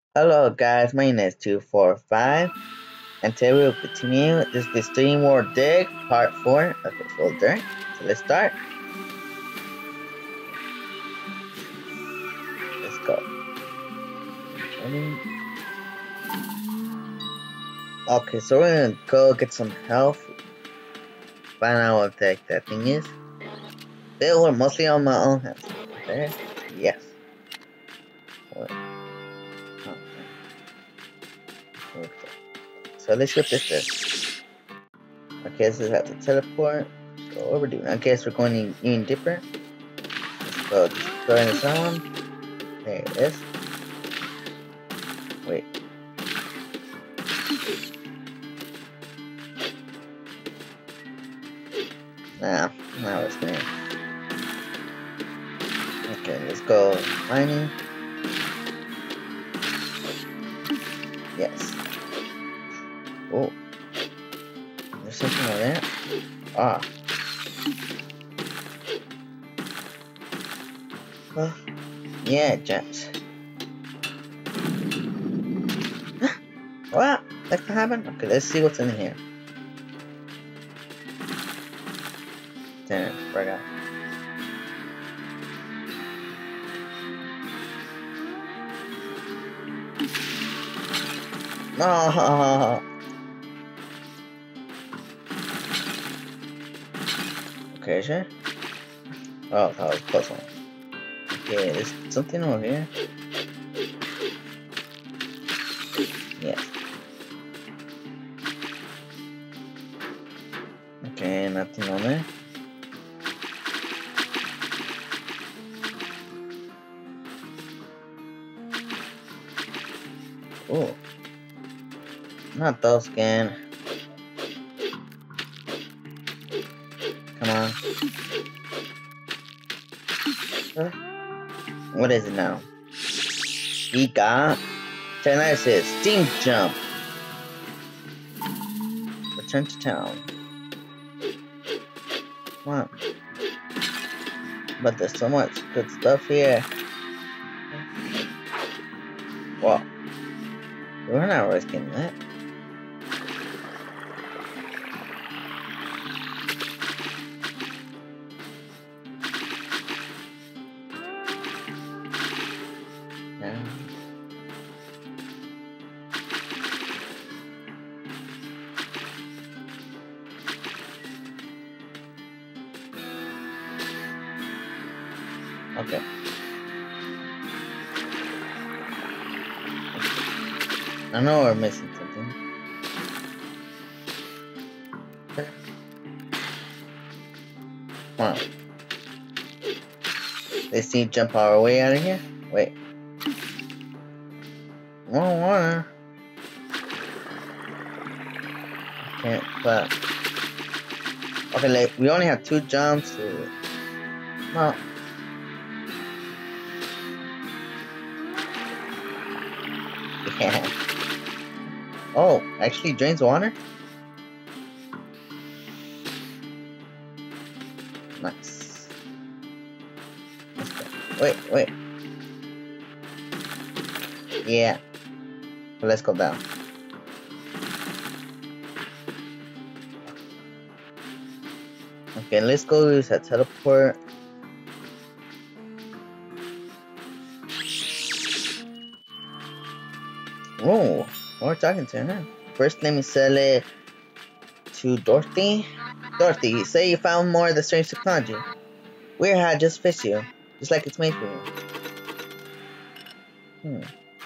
Hello guys, my name is 245 and today we'll continue this the SteamWorld Dig part 4 of the folder. So let's start. Let's go. Okay, so we're gonna go get some health. Find out what the heck that thing is. They were mostly on my own hands. Okay? Yes. Okay. So let's see what this is. Okay, this is how to teleport. So what we're doing, I guess we're going even deeper. Let's go throwing this on. There it is. Wait. Nah, now it's me. Okay, let's go mining. Yes. Oh. There's something over there. Ah. Huh? Yeah, gems. What? That can happen? Okay, let's see what's in here. Damn, forgot. No. Okay, sure. Oh, that was a close one. Okay, there's something over here. Yes. Okay, nothing on there. Oh. Not those again. Come on. Huh? What is it now? We got. Tonight says Steam Jump. Return to town. Come on. But there's so much good stuff here. Well, we're not risking that. No. Okay. I know we're missing something. Come on. They see jump our way out of here? Wait. More water. Can't, but. Okay, like, we only have 2 jumps. No. Yeah. Oh, actually drains water? Nice. Let's go. Wait. Yeah. Let's go down. Okay, let's go use that teleport. Whoa, we're talking to her now. First, let me sell it to Dorothy. Dorothy, say you found more of the strange technology. Weird how it just fits you, just like it's made for you.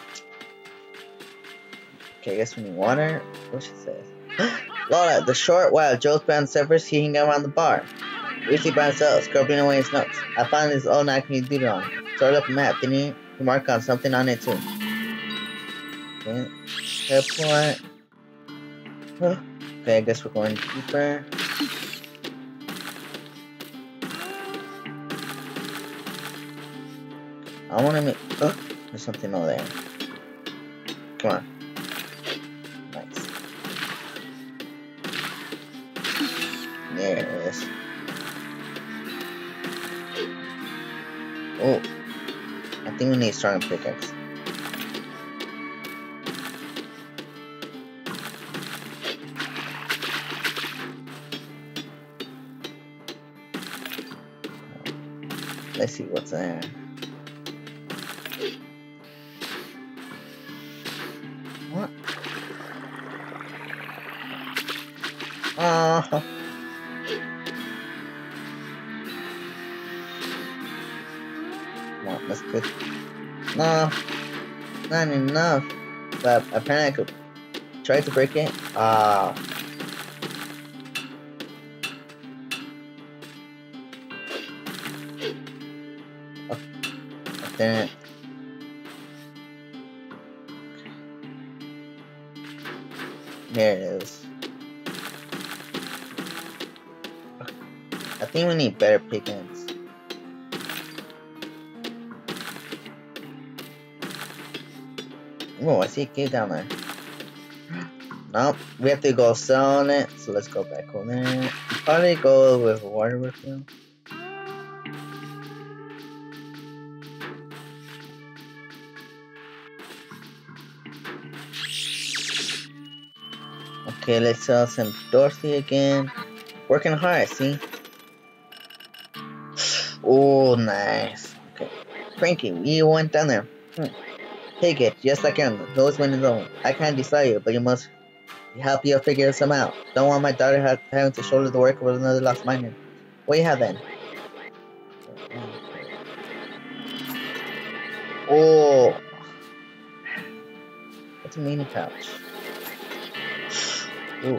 Okay, I guess we need water. What she says? Lola, the short while Joe's band severs, he hung around the bar. Usually by himself, scribbling away his notes. I found his old acne doodle on it. Started up a map, didn't he? He marked on something on it too. Okay, airport. Okay, I guess we're going deeper. I want to make. Oh, there's something over there. Come on. Nice. There it is. Oh, I think we need a strong pickaxe. Let's see what's there. What? Oh. Come on, that's good. No, not enough. But apparently I could try to break it. Ah. Damn it. There it is. I think we need better pickings. Oh, I see a kid down there. Nope, we have to go sell on it, so let's go back on there. Probably go with water refill. Okay, let's sell some Dorothy again. Working hard, see? Oh, nice. Okay. Frankie, you went down there. Take it, just like him. Those win his own. I can't decide you, but you must help you figure some out. Don't want my daughter having to shoulder the work with another lost miner. What do you have then? Oh. What's a mini pouch? Ooh.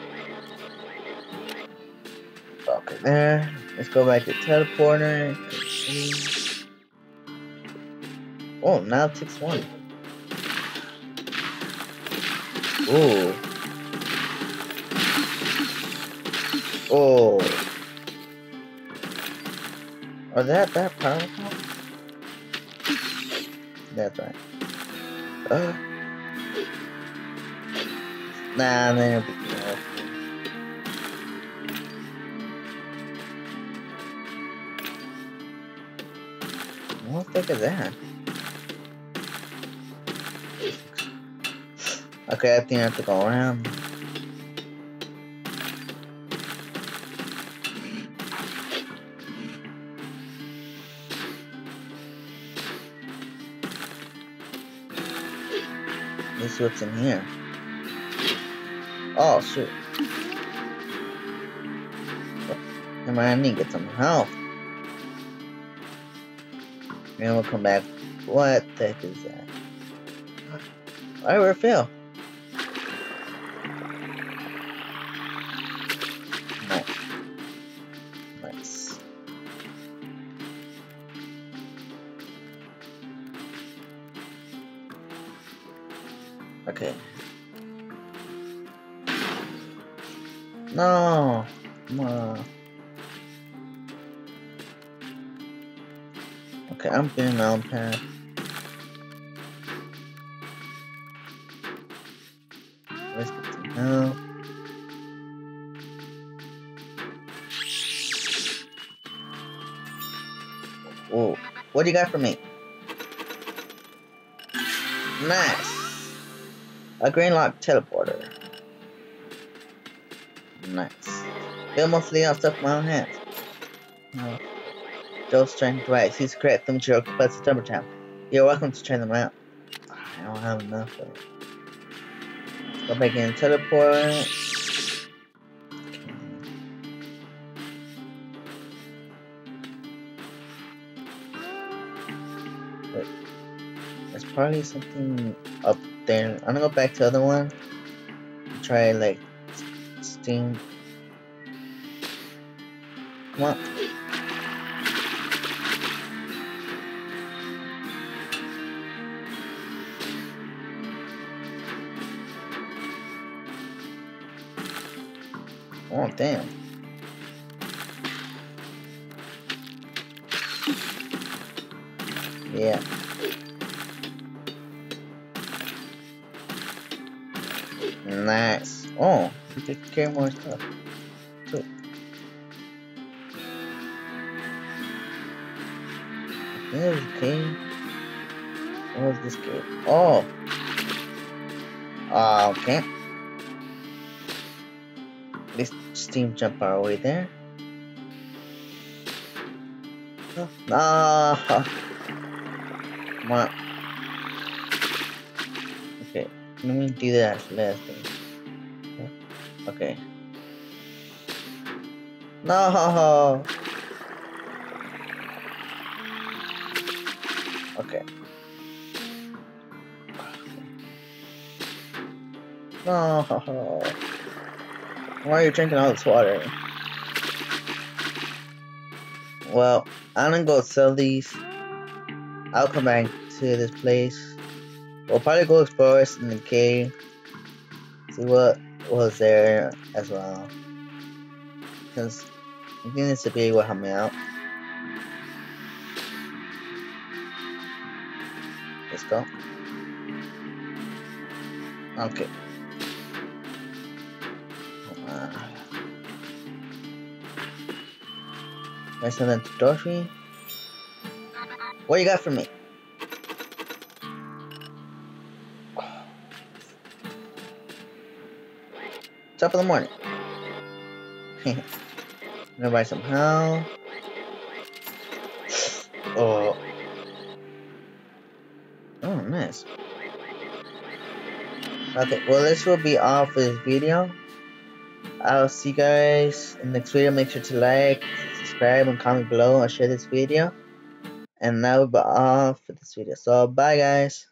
Okay, there. Let's go back to teleporter. Oh, now it takes one. Ooh. Oh. Are that powerful? That's right. Nah, man. What the heck is that? Okay, I think I have to go around. Let's see what's in here. Oh, shoot. Never mind, I need to get some health. And we'll come back. What the heck is that? Alright, we're Phil. Nice. Nice. Okay. No. Come on. Okay, I'm getting my own path. Let's get some help. Whoa. What do you got for me? Nice. A green lock teleporter. Nice. Build mostly on stuff with my own hands. No. Joe's trying to write. He's correct. The material occupies the timber town. You're welcome to try them out. I don't have enough of it. Let's go back in and teleport. Wait. There's probably something up there. I'm gonna go back to the other one. Try like Steam. Come on. Oh, damn. Yeah. Nice. Oh, we could carry more stuff. Too. There's a cave. What was this cave? Oh. Okay. Let's steam jump our way there. No. Come on. Okay. Let me do that last thing. Okay. No. Okay. No. Why are you drinking all this water? Well, I'm gonna go sell these. I'll come back to this place. We'll probably go explore in the cave. See what was there as well. Because I think this would be what help me out. Let's go. Okay. Let's send them to Dorothy. What you got for me? Top of the morning. Gonna buy some hell. Oh. Oh, nice. Okay, well, this will be all for this video. I'll see you guys in the next video. Make sure to like, subscribe, and comment below and share this video. And that will be all for this video. So, bye, guys.